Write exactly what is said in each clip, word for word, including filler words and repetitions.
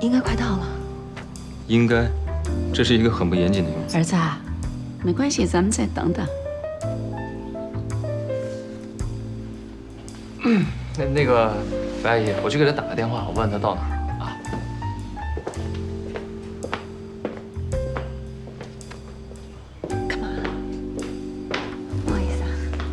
应该快到了。 应该，这是一个很不严谨的用词。 儿子，没关系，咱们再等等。 嗯，那那个白阿姨，我去给她打个电话，我问她到哪儿了啊。 干嘛？不好意思啊。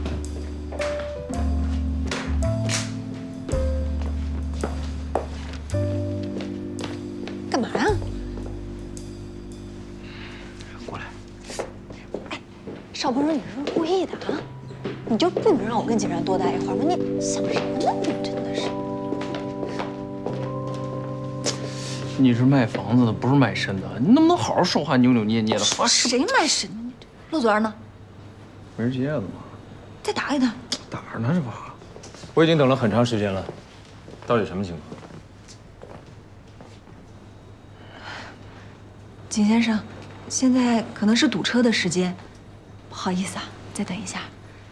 干嘛呀？ 过来。 哎，邵博荣，你是不是故意的啊？你就不能让我跟景然多待一会儿吗？你想什么呢？你真的是。 你是卖房子的，不是卖身的，你能不能好好说话，扭扭捏捏的？ 谁卖身呢？陆祖儿呢？ 没人接了吗？ 再打给他。 打着呢，这不。我已经等了很长时间了，到底什么情况？ 景先生，现在可能是堵车的时间，不好意思啊，再等一下。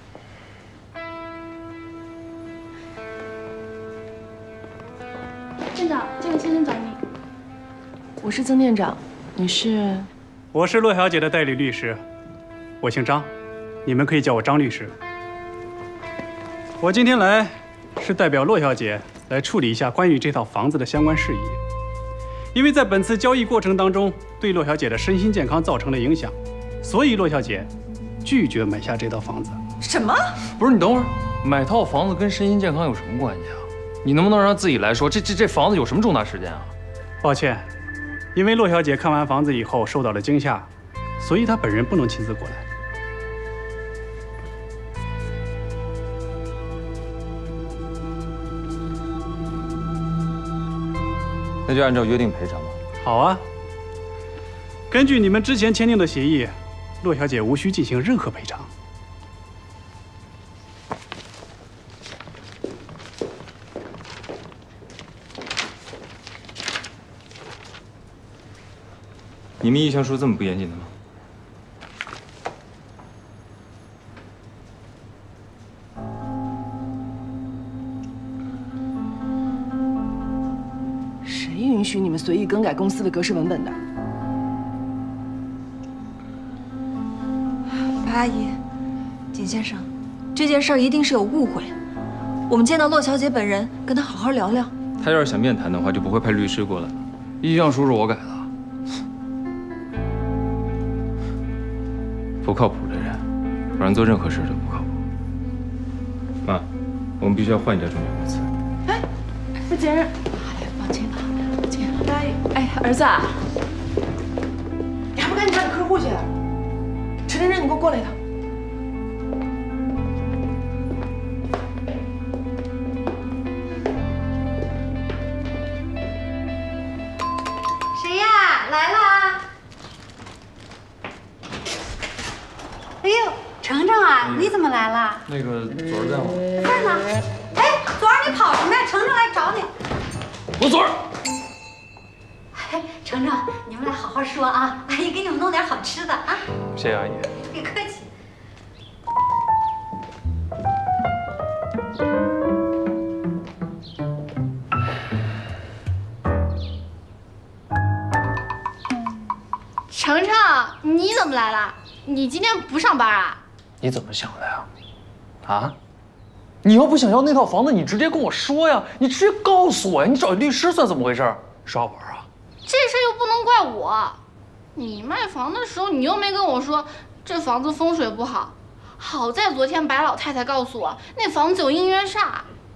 店长，这位先生找你。 我是曾店长，你是？ 我是骆小姐的代理律师，我姓张，你们可以叫我张律师。我今天来是代表骆小姐来处理一下关于这套房子的相关事宜，因为在本次交易过程当中对骆小姐的身心健康造成了影响，所以骆小姐拒绝买下这套房子。 什么？ 不是你等会儿，买套房子跟身心健康有什么关系啊？你能不能让她自己来说？这这这房子有什么重大事件啊？ 抱歉。因为骆小姐看完房子以后受到了惊吓，所以她本人不能亲自过来。 那就按照约定赔偿吧。 好啊。根据你们之前签订的协议，骆小姐无需进行任何赔偿。 你们意向书这么不严谨的吗？ 谁允许你们随意更改公司的格式文本的？ 白阿姨，景先生，这件事儿一定是有误会。我们见到骆小姐本人，跟她好好聊聊。 她要是想面谈的话，就不会派律师过来了。意向书是我改的。不靠谱的人，不然做任何事都不靠谱。妈，我们必须要换一家中介公司。 哎，不景然， 哎，抱歉啊，抱歉。 哎哎，儿子，你还不赶紧找你客户去？陈真真，你给我过来一趟。 谁呀？来啦！哎呦，程程啊，你怎么来了？ 那个左儿在吗？ 在呢。哎，左儿你跑什么呀？程程来找你。 我左儿。 哎，程程，你们俩好好说啊，阿姨给你们弄点好吃的啊。 谢谢阿姨。 别客气。 程程，你怎么来了？你今天不上班啊？ 你怎么想的呀？啊？你要不想要那套房子，你直接跟我说呀，你直接告诉我呀，你找律师算怎么回事？耍我玩啊？ 这事又不能怪我。你卖房的时候，你又没跟我说这房子风水不好。好在昨天白老太太告诉我，那房子有阴元煞。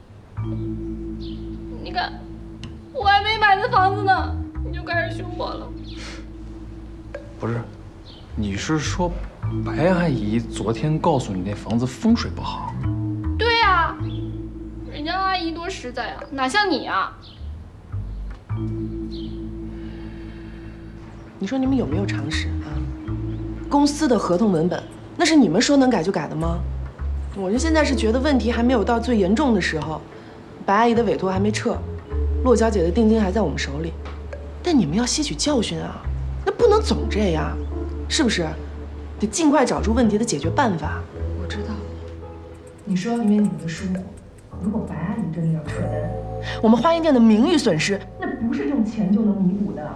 你看，我还没买那房子呢，你就开始凶我了。 不是，你是说白阿姨昨天告诉你那房子风水不好？ 对呀，人家阿姨多实在啊，哪像你啊？ 你说你们有没有常识啊？公司的合同文本，那是你们说能改就改的吗？我这现在是觉得问题还没有到最严重的时候，白阿姨的委托还没撤，骆小姐的定金还在我们手里，但你们要吸取教训啊，那不能总这样，是不是？得尽快找出问题的解决办法。 我知道，你说明明你们的疏忽， 如果白阿姨真的要撤单，我们花艺店的名誉损失，那不是用钱就能弥补的。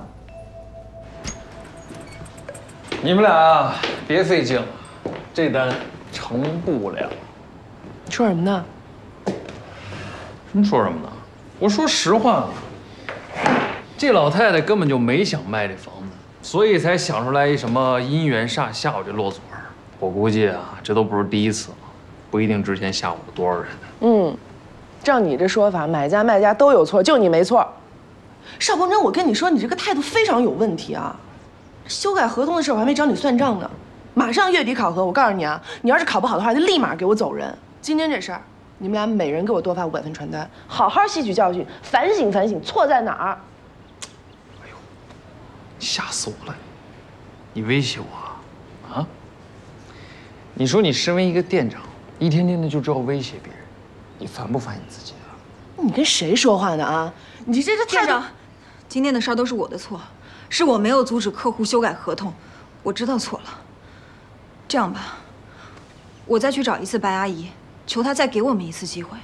你们俩啊，别费劲了，这单成不了。 你说什么呢？ 你说什么呢？我说实话啊，这老太太根本就没想卖这房子，所以才想出来一什么姻缘煞吓我这骆左儿。我估计啊，这都不是第一次了，不一定之前吓唬了多少人呢。 嗯，照你这说法，买家卖家都有错，就你没错。邵鹏真，我跟你说，你这个态度非常有问题啊！修改合同的事我还没找你算账呢，马上月底考核，我告诉你啊，你要是考不好的话，就立马给我走人。今天这事儿，你们俩每人给我多发五百份传单，好好吸取教训，反省反省，错在哪儿？ 哎呦，吓死我了！你威胁我啊？啊？你说你身为一个店长，一天天的就知道威胁别人，你烦不烦你自己啊？ 你跟谁说话呢啊？你这这店长，今天的事儿都是我的错，是我没有阻止客户修改合同，我知道错了。这样吧，我再去找一次白阿姨，求她再给我们一次机会。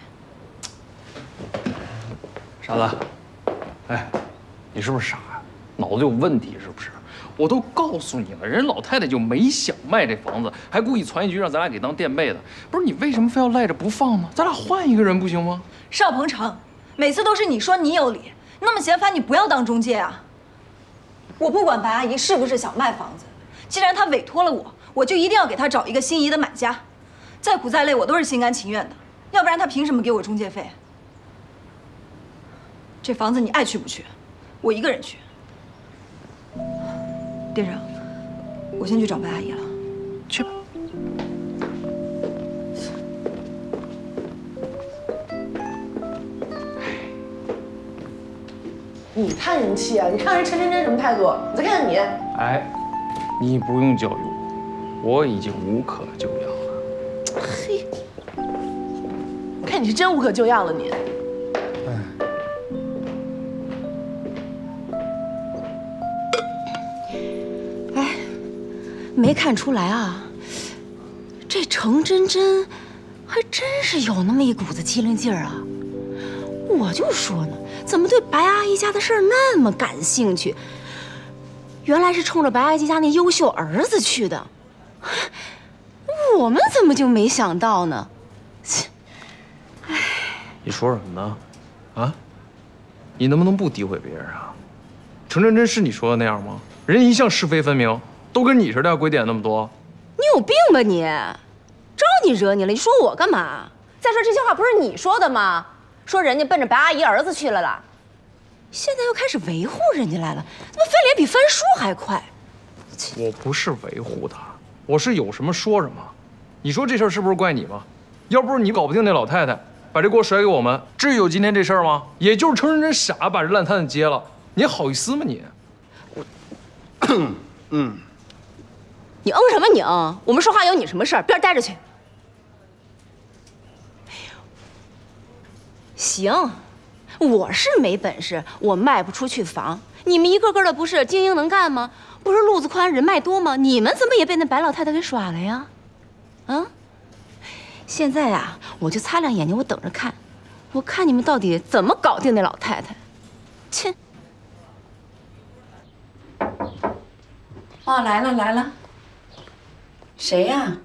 傻子，哎，你是不是傻呀？脑子有问题是不是？我都告诉你了，人老太太就没想卖这房子，还故意传一句让咱俩给当垫背的。不是你为什么非要赖着不放呢？咱俩换一个人不行吗？ 邵鹏程，每次都是你说你有理，那么嫌烦你不要当中介啊！我不管白阿姨是不是想卖房子，既然她委托了我，我就一定要给她找一个心仪的买家，再苦再累我都是心甘情愿的，要不然她凭什么给我中介费？这房子你爱去不去？我一个人去。店长，我先去找白阿姨了。 去吧。你叹人气啊？你看人陈真真什么态度？你再看看你。 哎，你不用教育我，我已经无可救药了。 嘿，看你是真无可救药了你。 没看出来啊，这程真真还真是有那么一股子机灵劲儿啊！我就说呢，怎么对白阿姨家的事儿那么感兴趣？原来是冲着白阿姨家那优秀儿子去的，我们怎么就没想到呢？切！哎， 你说什么呢？啊？你能不能不诋毁别人啊？程真真是你说的那样吗？人一向是非分明。都跟你似的，鬼点那么多， 你有病吧你？招你惹你了？你说我干嘛？再说这些话不是你说的吗？说人家奔着白阿姨儿子去了啦，现在又开始维护人家来了，怎么翻脸比翻书还快？ 我不是维护他，我是有什么说什么。你说这事儿是不是怪你吗？要不是你搞不定那老太太，把这锅甩给我们，至于有今天这事儿吗？也就是程真真傻，把这烂摊子接了，你好意思吗你？ 我，嗯。你嗯什么你嗯？我们说话有你什么事儿？边待着去。行，我是没本事，我卖不出去房。你们一个个的不是精英能干吗？不是路子宽人脉多吗？你们怎么也被那白老太太给耍了呀？啊！现在啊，我就擦亮眼睛，我等着看，我看你们到底怎么搞定那老太太。切！ 哦，来了来了。谁呀？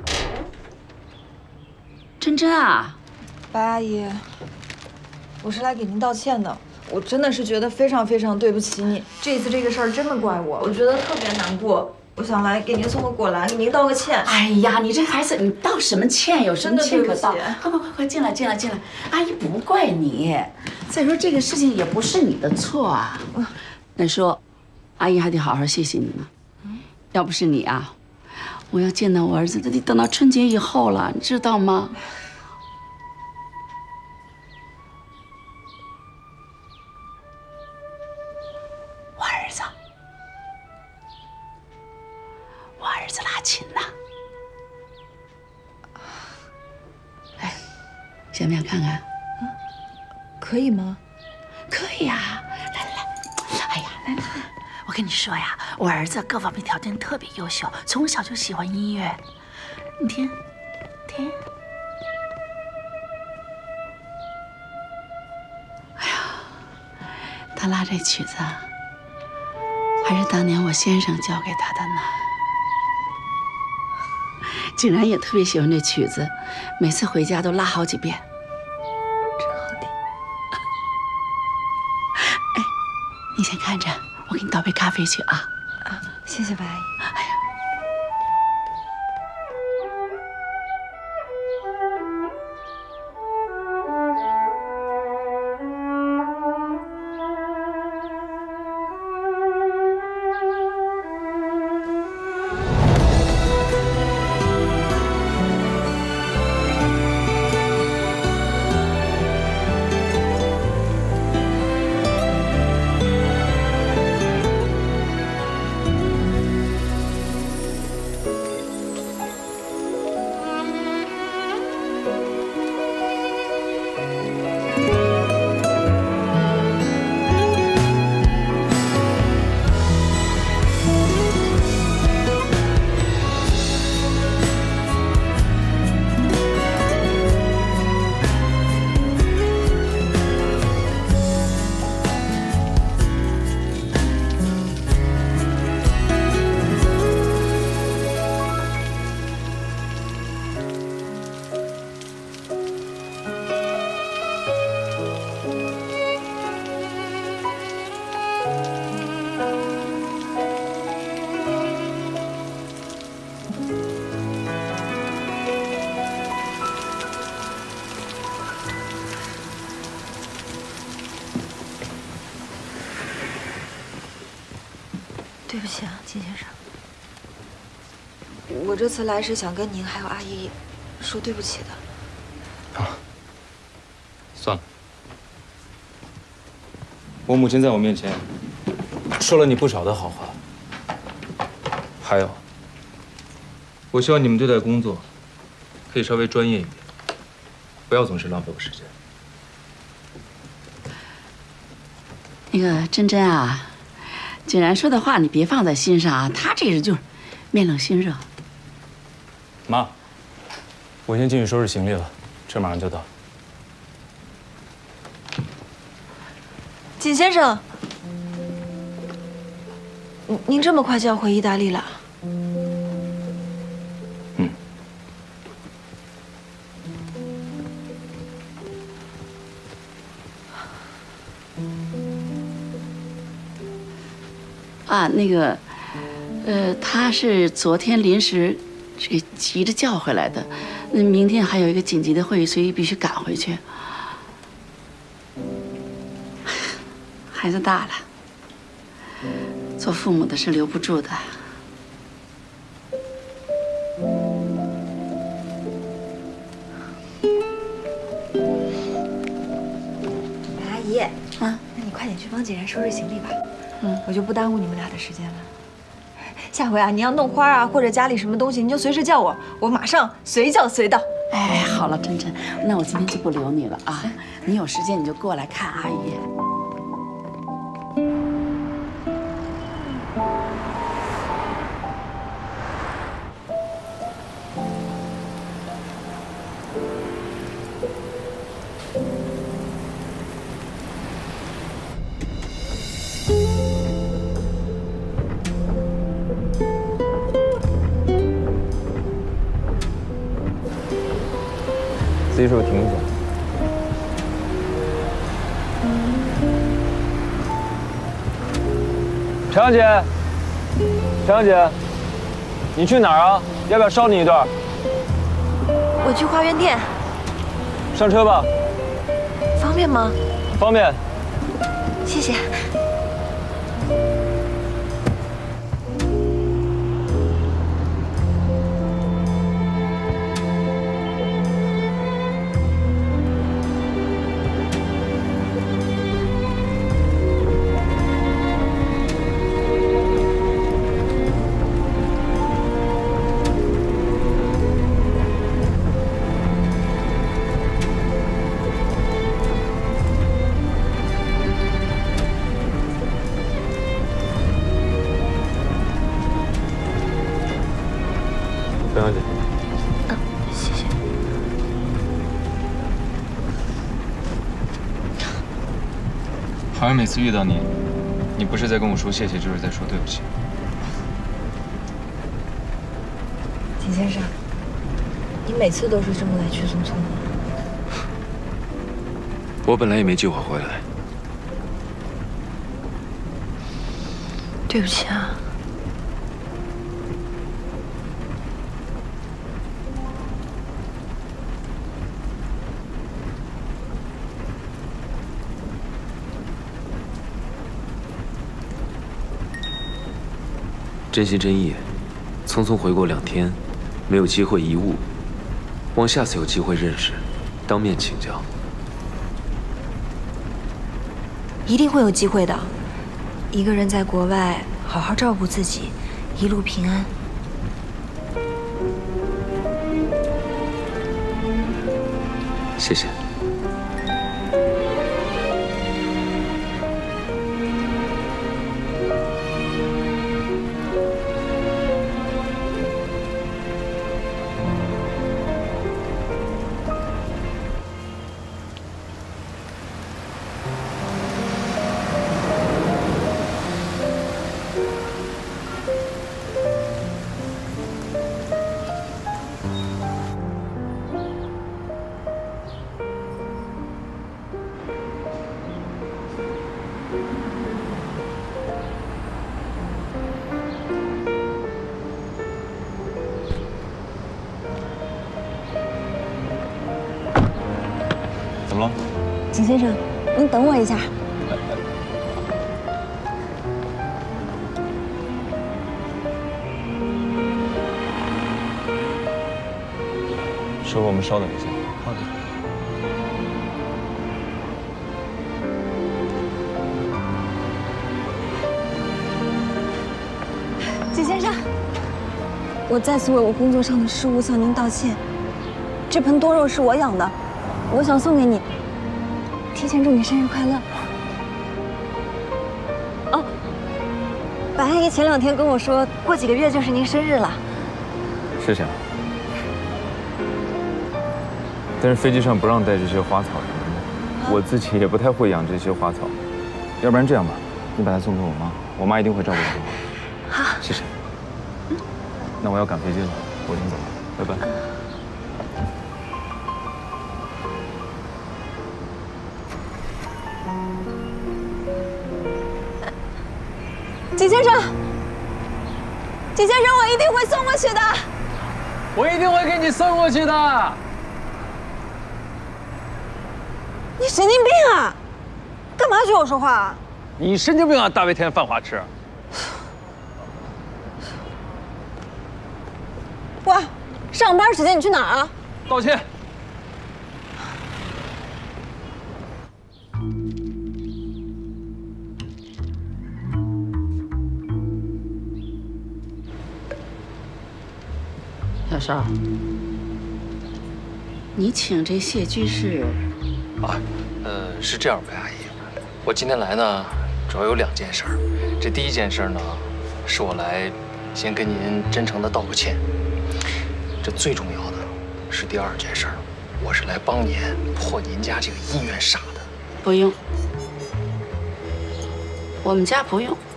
真真啊， 白阿姨，我是来给您道歉的。我真的是觉得非常非常对不起你，这次这个事儿真的怪我，我觉得特别难过。我想来给您送个果篮，给您道个歉。 哎呀，你这孩子，你道什么歉？有什么歉可道？快快快快进来进来进来！阿姨不怪你。再说这个事情也不是你的错啊。再说，阿姨还得好好谢谢你呢。要不是你啊。我要见到我儿子，都得等到春节以后了，你知道吗？我儿子，我儿子拉琴呢。哎，想不想看看？ 嗯，可以吗？ 可以啊，来来来，哎呀，来来来。我跟你说呀，我儿子各方面条件特别优秀，从小就喜欢音乐。你听，听。 他拉这曲子，还是当年我先生教给他的呢。竟然也特别喜欢这曲子，每次回家都拉好几遍。 真好听。 哎，你先看着，我给你倒杯咖啡去啊。 啊，谢谢白阿姨。 哎呀。 对不起啊，金先生，我这次来是想跟您还有阿姨说对不起的。 啊，算了，我母亲在我面前说了你不少的好话，还有，我希望你们对待工作可以稍微专业一点，不要总是浪费我时间。 那个珍珍啊。 景然说的话，你别放在心上啊。他这人就是面冷心热。 妈，我先进去收拾行李了，车马上就到。 景先生，您您这么快就要回意大利了？ 嗯。 啊，那个，呃，他是昨天临时这个急着叫回来的，那明天还有一个紧急的会议，所以必须赶回去。孩子大了，做父母的是留不住的。 白阿姨， 啊， 那你快点去帮景然收拾行李吧。 嗯， 我就不耽误你们俩的时间了。下回啊，你要弄花啊，或者家里什么东西，你就随时叫我，我马上随叫随到。 哎，好了，珍珍，那我今天就不留你了啊，你有时间你就过来看阿姨。 司机师傅停一下。陈小姐，陈小姐，你去哪儿啊？要不要捎你一段？ 我去花园店。 上车吧。 方便吗？ 方便。 谢谢。 好像每次遇到你，你不是在跟我说谢谢，就是在说对不起。 景先生，你每次都是这么来去匆匆的。 我本来也没计划回来。 对不起啊。 真心真意，匆匆回国两天，没有机会一晤，望下次有机会认识，当面请教。 一定会有机会的。一个人在国外，好好照顾自己，一路平安。 谢谢。 怎么了？ 景先生，您等我一下。 师傅，我们稍等一下。 好的。 景先生，我再次为我工作上的失误向您道歉。这盆多肉是我养的。 我想送给你，提前祝你生日快乐。哦，白阿姨前两天跟我说，过几个月就是您生日了。 是这样，但是飞机上不让带这些花草什么的，我自己也不太会养这些花草。要不然这样吧，你把它送给我妈，我妈一定会照顾你。 好， 谢谢。那我要赶飞机了，我先走了，拜拜。 景先生，景先生，我一定会送过去的。 我一定会给你送过去的。 你神经病啊！干嘛学我说话啊？ 你神经病啊！大白天犯花痴。 喂，上班时间你去哪儿啊？ 道歉。 小邵，你请这谢居士啊，呃，是这样，白阿姨，我今天来呢，主要有两件事儿。这第一件事呢，是我来先跟您真诚的道个歉。这最重要的是第二件事儿，我是来帮您破您家这个姻缘煞的。 不用，我们家不用。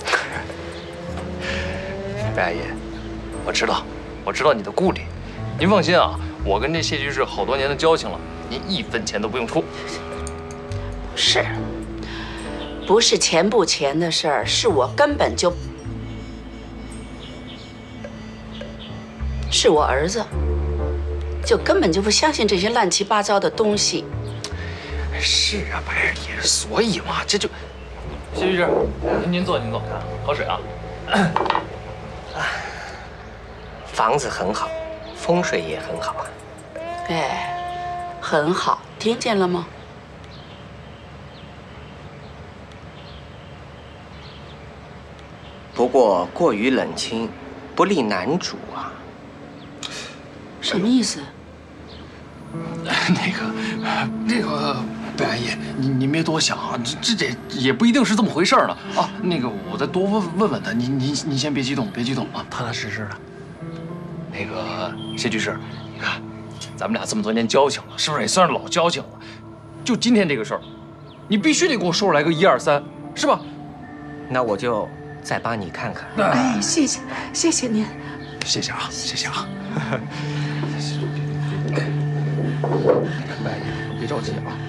白阿姨，我知道。 我知道你的顾虑，您放心啊，我跟这谢居士好多年的交情了，您一分钱都不用出。 是，不是钱不钱的事儿，是我根本就，是我儿子，就根本就不相信这些乱七八糟的东西。 是啊，白阿姨，所以嘛，这就，谢居士，您您坐，您坐，看喝水啊。 房子很好，风水也很好啊。 哎，很好，听见了吗？ 不过过于冷清，不利男主啊。 什么意思？ 那个，那个，白阿姨，您您别多想啊，这这这也不一定是这么回事呢啊。那个，我再多问问问他，您您您先别激动，别激动啊，踏踏实实的。 那个谢居士，你看，咱们俩这么多年交情了，是不是也算是老交情了？就今天这个事儿， 你必须得给我说出来个一二三，是吧？ 那我就再帮你看看。 哎，谢谢，谢谢您， 谢谢啊，谢谢啊。别着急啊。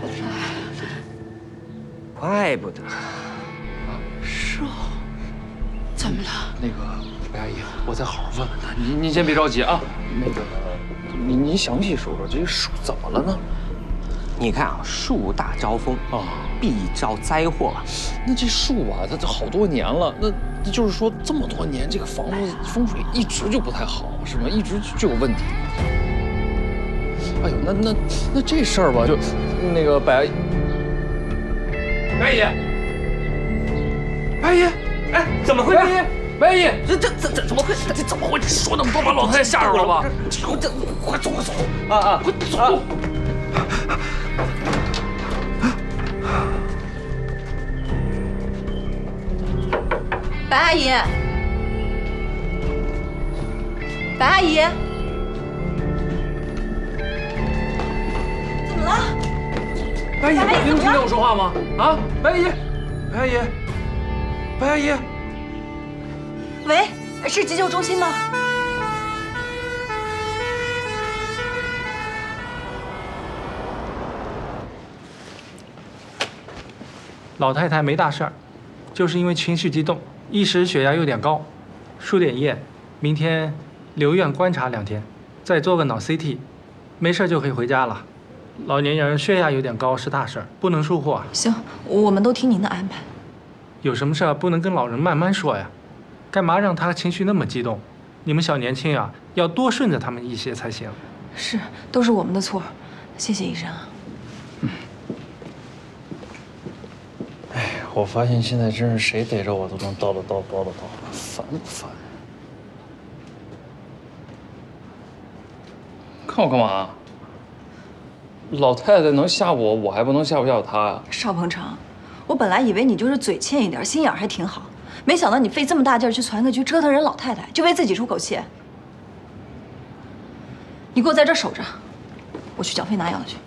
怪不得。 是哦，怎么了？ 那个白阿姨，我再好好问问他。您您先别着急啊。那个，您您详细说说这个树怎么了呢？ 你看啊，树大招风啊， 必招灾祸。 那这树啊，它这好多年了，那那就是说这么多年，这个房子风水一直就不太好，是吗？一直就有问题。哎呦，那那那这事儿吧，就那个白阿姨，白阿姨，白阿姨，哎，怎么会？白阿姨，白阿姨，这这这这怎么会？这怎么会？说那么多，把老太太吓着了吧？快这快走快走啊啊！快走！ 白阿姨，白阿姨，怎么了？ 白阿姨，你能听见我说话吗？啊，白阿姨，白阿姨，白阿姨， 喂，是急救中心吗？ 老太太没大事儿，就是因为情绪激动，一时血压有点高，输点液，明天留院观察两天，再做个脑 C T， 没事就可以回家了。老年人血压有点高是大事儿，不能疏忽啊。 行，我们都听您的安排。 有什么事儿不能跟老人慢慢说呀？干嘛让他情绪那么激动？你们小年轻啊，要多顺着他们一些才行。 是，都是我们的错，谢谢医生啊。 我发现现在真是谁逮着我都能叨叨叨叨叨叨，烦不烦？看我干嘛？老太太能吓我，我还不能吓唬吓唬她呀？ 邵鹏程，我本来以为你就是嘴欠一点，心眼还挺好，没想到你费这么大劲儿去攒个局，折腾人老太太，就为自己出口气。你给我在这儿守着，我去缴费拿药去。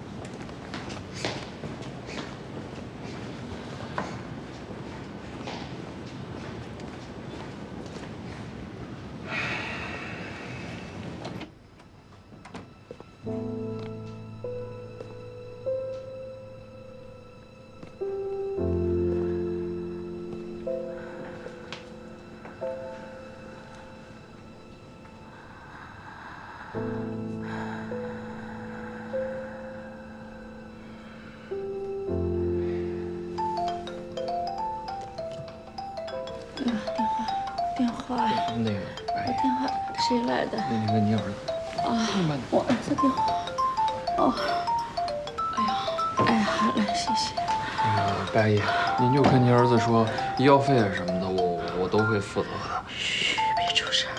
电话， 那个， 我电话谁来的？ 那个你儿子啊，我儿子电话。哦，哎呀，哎呀，好嘞，谢谢。 那个白阿姨，您就跟您儿子说，医药费啊什么的，我我都会负责的。 嘘，别出声。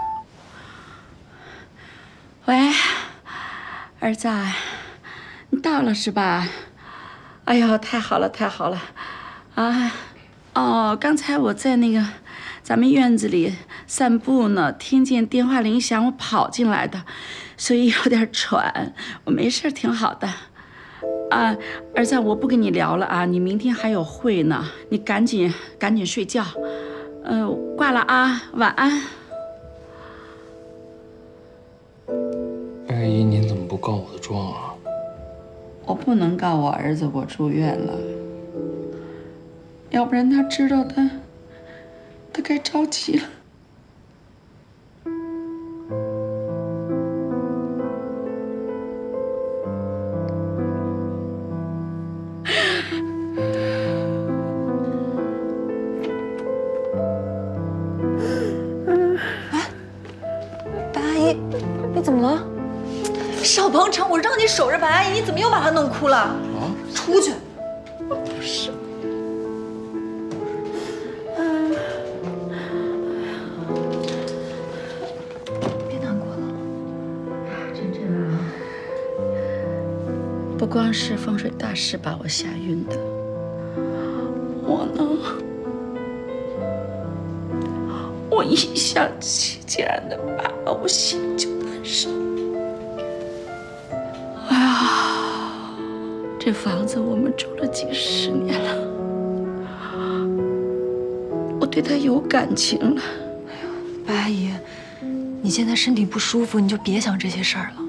喂，儿子，你到了是吧？哎呦，太好了，太好了，啊，哦，刚才我在那个咱们院子里散步呢，听见电话铃响，我跑进来的，所以有点喘。我没事，挺好的。啊，儿子，我不跟你聊了啊，你明天还有会呢，你赶紧赶紧睡觉。呃，挂了啊，晚安。 白阿姨，您怎么不告我的状啊？ 我不能告我儿子我住院了，要不然他知道他，他该着急了。 白阿姨，你怎么了？邵鹏程，我让你守着白阿姨，你怎么又把她弄哭了？啊！出去！ 不是。 嗯。别难过了。 真真啊，不光是风水大师把我吓晕的，我呢，我一想起既然的爸爸，我心里就难受。哎呀， 这房子我们住了几十年了，我对它有感情了。 哎呦，白阿姨，你现在身体不舒服，你就别想这些事儿了。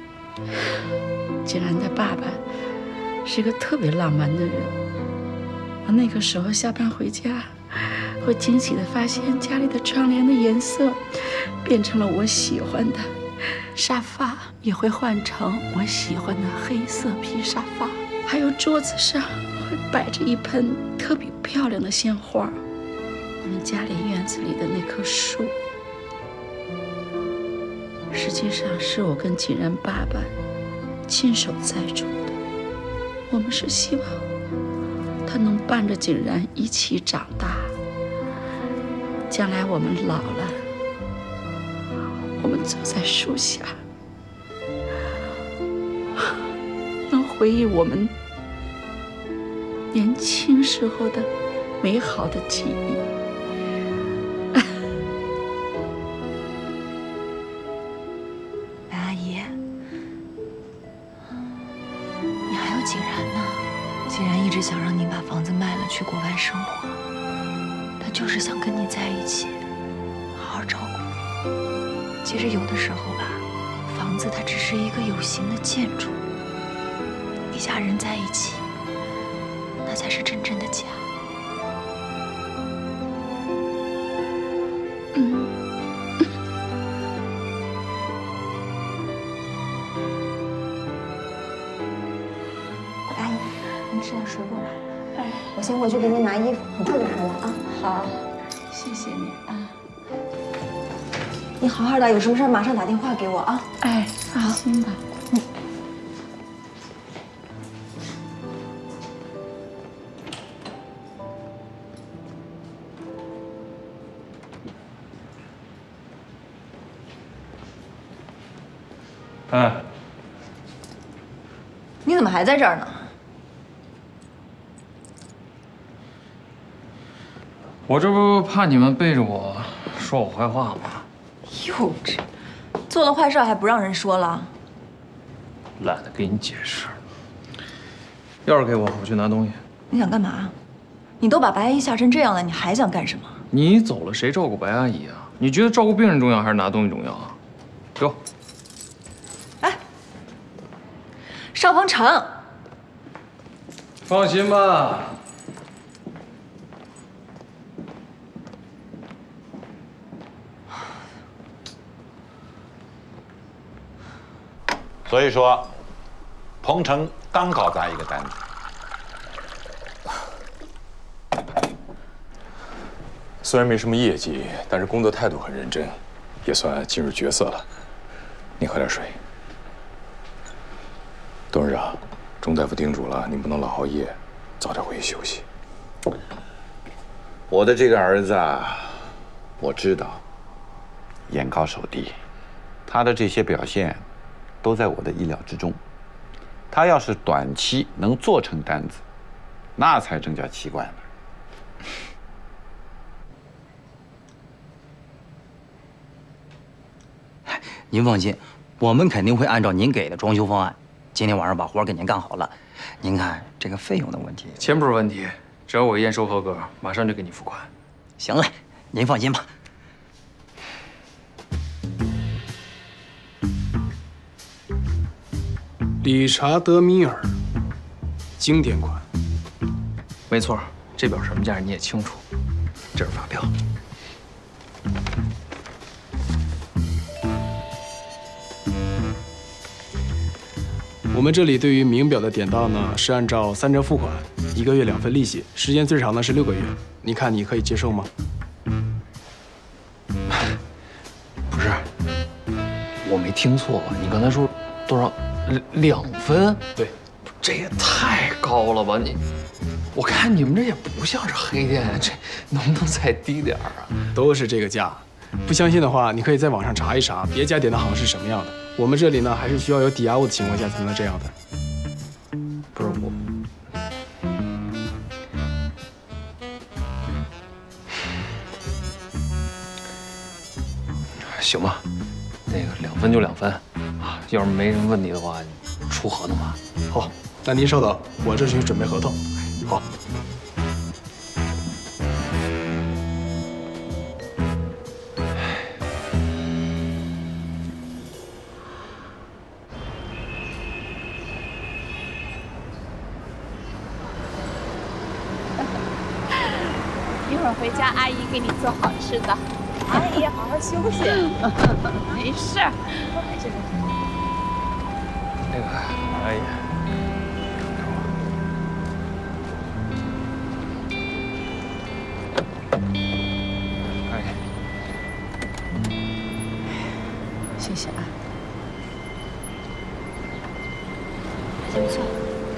景然的爸爸是个特别浪漫的人，我那个时候下班回家，会惊喜地发现家里的窗帘的颜色变成了我喜欢的，沙发也会换成我喜欢的黑色皮沙发，还有桌子上会摆着一盆特别漂亮的鲜花。我们家里院子里的那棵树，实际上是我跟景然爸爸亲手栽种的。我们是希望他能伴着景然一起长大，将来我们老了，我们坐在树下，能回忆我们年轻时候的美好的记忆。 白阿姨，你还有景然呢。景然一直想让你把房子卖了去国外生活，他就是想跟你在一起，好好照顾你。其实有的时候吧，房子它只是一个有形的建筑，一家人在一起，那才是真正的家。 嗯。 阿姨，您吃点水果吧。哎，我先回去给您拿衣服，很快就回来啊。 好，谢谢你啊。 你好好的，有什么事马上打电话给我啊。 哎，放心吧。嗯。 哎， 你怎么还在这儿呢？ 我这不怕你们背着我说我坏话吗？ 幼稚，做了坏事还不让人说了？ 懒得给你解释。钥匙给我，我去拿东西。 你想干嘛？你都把白阿姨吓成这样了，你还想干什么？ 你走了，谁照顾白阿姨啊？你觉得照顾病人重要还是拿东西重要啊？给我。 哎，邵鹏程， 放心吧。 所以说，鹏程刚搞砸一个单子。 虽然没什么业绩，但是工作态度很认真，也算进入角色了。你喝点水。董事长，钟大夫叮嘱了，您不能老熬夜，早点回去休息。 我的这个儿子啊，我知道，眼高手低，他的这些表现都在我的意料之中。他要是短期能做成单子，那才真叫奇怪呢。 您放心，我们肯定会按照您给的装修方案，今天晚上把活给您干好了。您看这个费用的问题， 钱不是问题，只要我验收合格，马上就给你付款。 行嘞，您放心吧。 理查德米尔，经典款。 没错，这表什么价你也清楚。这是发票。 我们这里对于名表的典当呢，是按照三折付款，一个月两分利息，时间最长呢是六个月。你看你可以接受吗？ 不是，我没听错吧？你刚才说多少？两分？ 对， 这也太高了吧！你，我看你们这也不像是黑店，这能不能再低点儿啊？ 都是这个价，不相信的话，你可以在网上查一查别家典当行是什么样的。我们这里呢，还是需要有抵押物的情况下才能这样的。 不是我，行吧，那个两分就两分啊，要是没什么问题的话，出合同吧。好。 那您稍等，我这去准备合同。好。 一会儿回家，阿姨给你做好吃的。阿姨，好好休息。没事。这个。 那个，阿姨。 谢谢啊，还不错。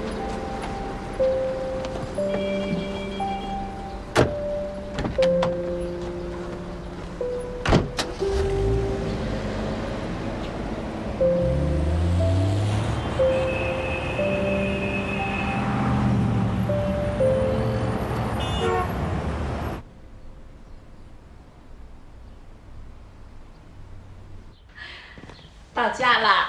到家啦！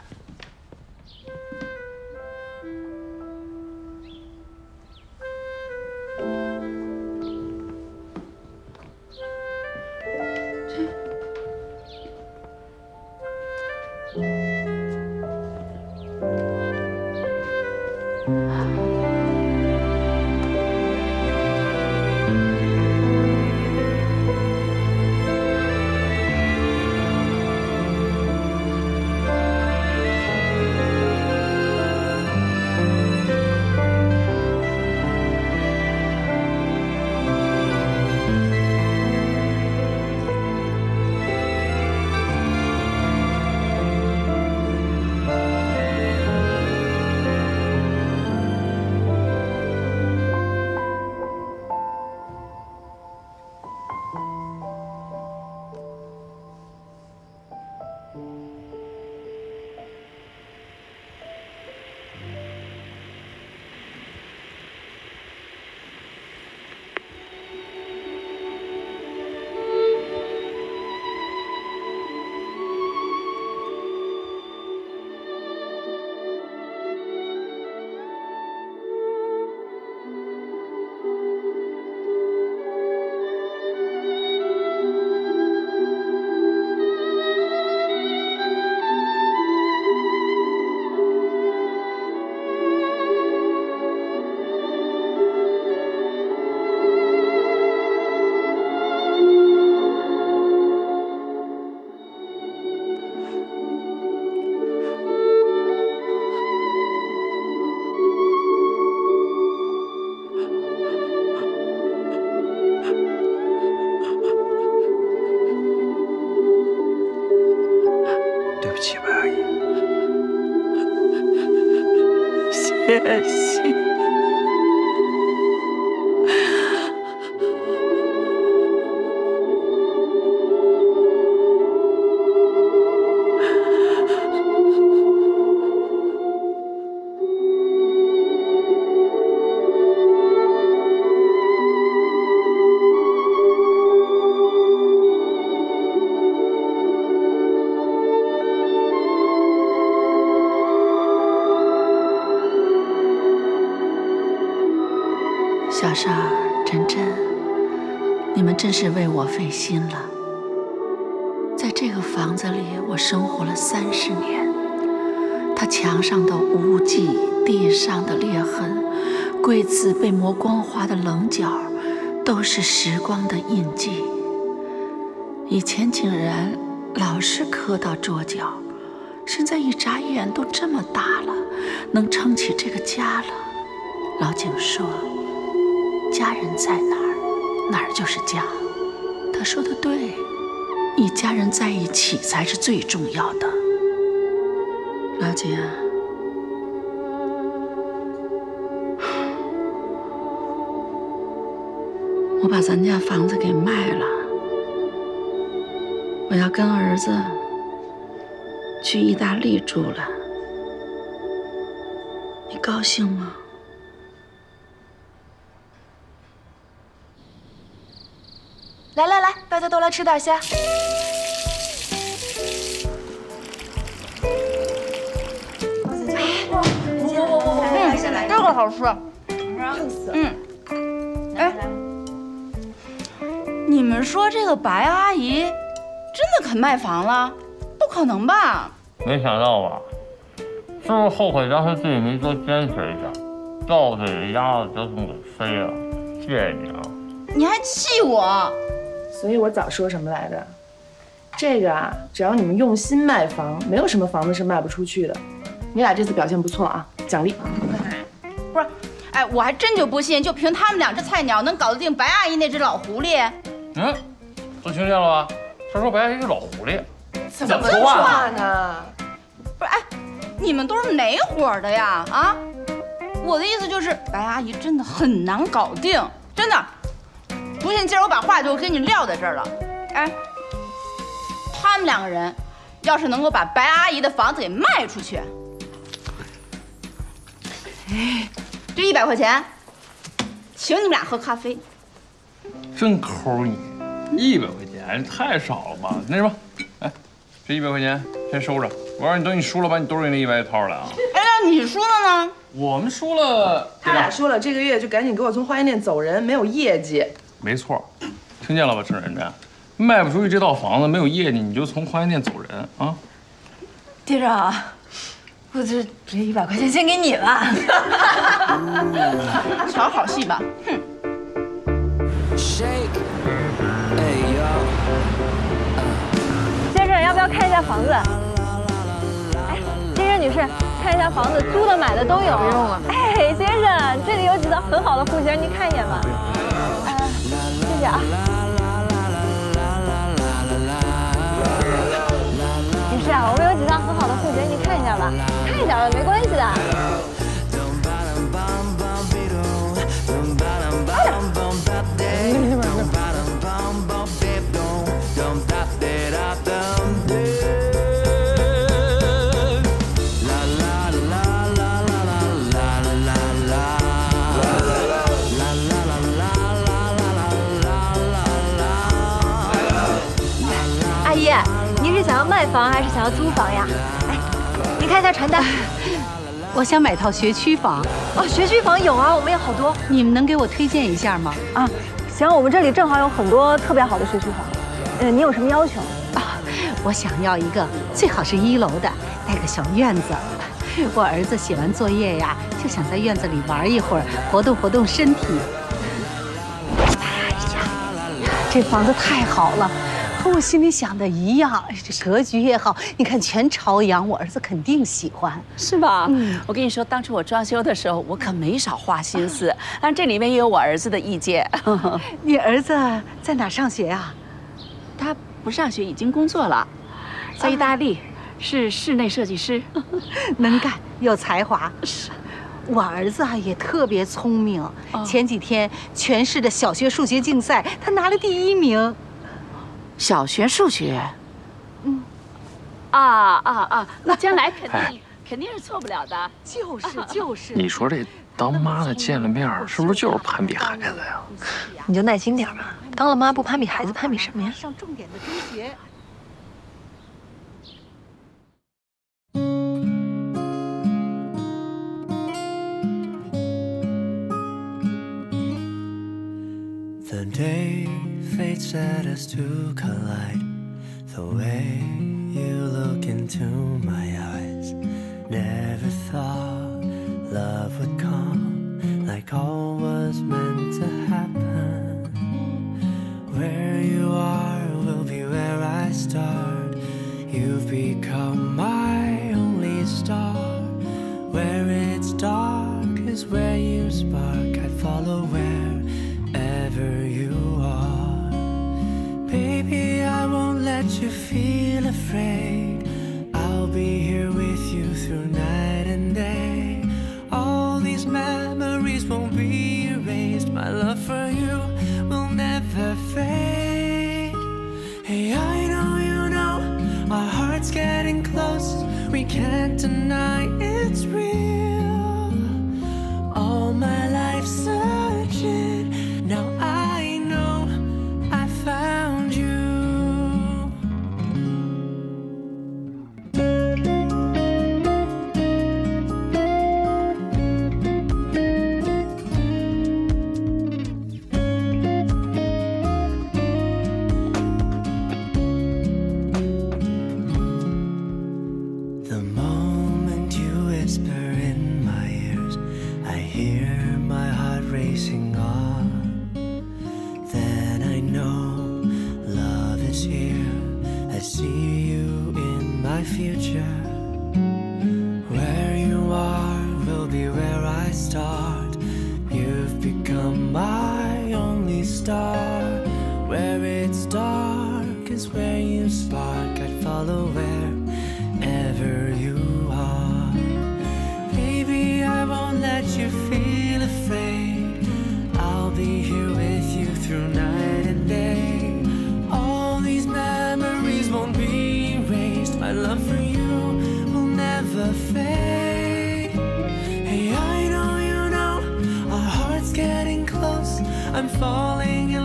谢谢。 小少儿、真真，你们真是为我费心了。在这个房子里，我生活了三十年，它墙上的污迹、地上的裂痕、柜子被磨光滑的棱角，都是时光的印记。以前竟然老是磕到桌角，现在一眨眼都这么大了，能撑起这个家了。老井说，家人在哪儿，哪儿就是家。他说的对，一家人在一起才是最重要的。老井，我把咱家房子给卖了，我要跟儿子去意大利住了。你高兴吗？ 来来来，大家都来吃大虾。 我我我我倍好吃。嗯，哎，你们说这个白阿姨真的肯卖房了？不可能吧？ 没想到吧？是不是后悔当时自己没多坚持一下，到嘴的鸭子就这么给飞了？谢谢你啊！ 你还气我？ 所以我早说什么来着？这个啊，只要你们用心卖房，没有什么房子是卖不出去的。你俩这次表现不错啊，奖励。 不是，哎，我还真就不信，就凭他们两只菜鸟能搞得定白阿姨那只老狐狸。 嗯，都听见了吧？他说白阿姨是老狐狸， 怎么说话呢？ 不是，哎，你们都是哪伙的呀？啊，我的意思就是，白阿姨真的很难搞定，真的。不信，今儿我把话就给你撂在这儿了。哎，他们两个人要是能够把白阿姨的房子给卖出去，哎，这一百块钱，请你们俩喝咖啡。 真抠你，一百块钱太少了吧？那什么，哎，这一百块钱先收着，我让你等你输了，把你兜里那一百掏出来啊。 哎，那你输了呢？ 我们输了， 他俩说了，这个月就赶紧给我从花园店走人，没有业绩。 没错，听见了吧，郑认真，卖不出去这套房子，没有业绩，你就从花园店走人啊！ 队长，我这这一百块钱先给你了。 瞧好戏吧，哼！ 先生，要不要看一下房子？哎，先生女士，看一下房子，租的买的都有。不用了。哎，先生，这里有几套很好的户型，您看一眼吧。呃，谢谢啊。女士啊，我们有几套很好的户型，您看一下吧，看一下吧，没关系的。阿姨，您是想要卖房还是想要租房呀？哎，你看一下传单。 我想买套学区房。 哦，学区房有啊，我们有好多。 你们能给我推荐一下吗？ 啊，行，我们这里正好有很多特别好的学区房。呃，你有什么要求？ 啊，我想要一个最好是一楼的，带个小院子。我儿子写完作业呀，就想在院子里玩一会儿，活动活动身体。哎呀，这房子太好了。和我心里想的一样，这格局也好，你看全朝阳，我儿子肯定喜欢， 是吧？嗯，我跟你说，当初我装修的时候，我可没少花心思，但这里面也有我儿子的意见。 你儿子在哪上学啊？ 他不上学，已经工作了，在意大利，是室内设计师， 能干有才华。是。我儿子啊也特别聪明，哦、前几天全市的小学数学竞赛，他拿了第一名。 小学数学， 嗯， 啊啊啊！那将来肯定肯定是错不了的。 就是就是。 你说这当妈的见了面，是不是就是攀比孩子呀？ 你就耐心点吧，当了妈不攀比孩子，攀比什么呀？ 上重点的中学。 The day fate set us to collide. The way you look into my eyes. Never thought love would come like all was meant to happen. Where you are will be where I start. You've become my only star. Where it's dark is where you spark. I'd follow wherever you are. Baby, I won't let you feel afraid. I'll be here with you through night and day. All these memories won't be erased. My love for you will never fade. Hey, I know you know our hearts getting close. We can't deny it's real. All my life searching, now I know I found you. chasing on. Then I know love is here. I see you in my future. Where you are will be where I start. You've become my only star. Where it's dark is where you spark. I'd follow wherever you are. Baby, I won't let you feel afraid. I'll be here with you through night and day. All these memories won't be erased. My love for you will never fade. Hey, I know you know our hearts getting close. I'm falling